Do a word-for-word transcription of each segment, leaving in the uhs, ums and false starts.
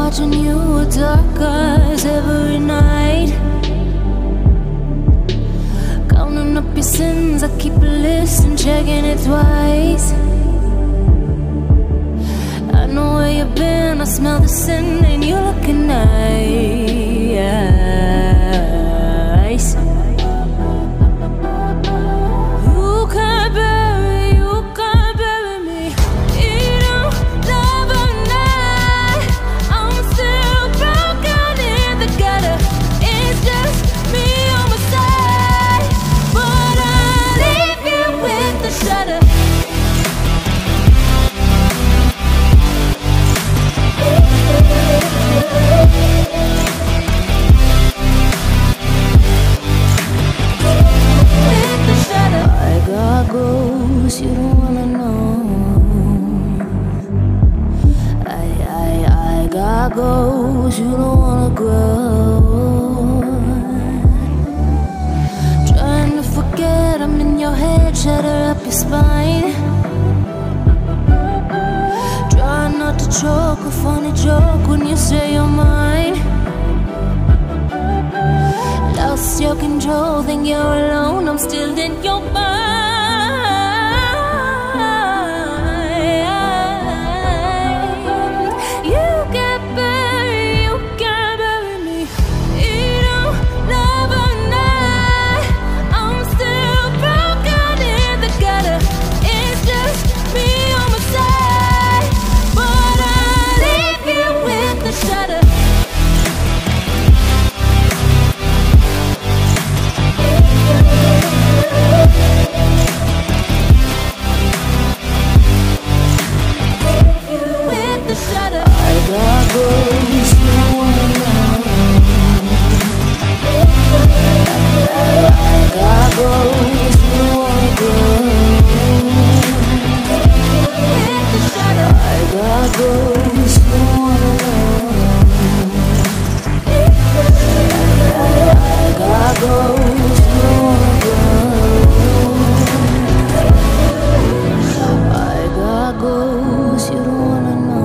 watching you with dark eyes every night, counting up your sins. I keep a list and checking it twice. I know where you've been, I smell the sin, and you looking nice. You can't bury, you can't bury me. You don't love a night. I'm still broken in the gutter. It's just me on my side, but I leave you with the shudder. You don't wanna know. I, I, I got goals you don't wanna grow. Trying to forget, I'm in your head, shatter up your spine. Trying not to choke, a funny joke when you say you're mine. Lost your control, think you're alone, I'm still in your mind.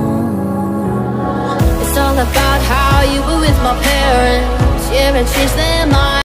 About how you were with my parents, yeah, and since then